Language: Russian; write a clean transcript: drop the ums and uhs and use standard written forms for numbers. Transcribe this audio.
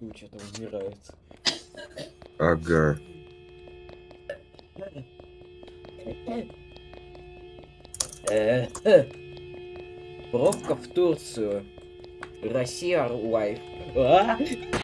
что-то умирает. Ага. Пробка в Турцию. Россия лайф.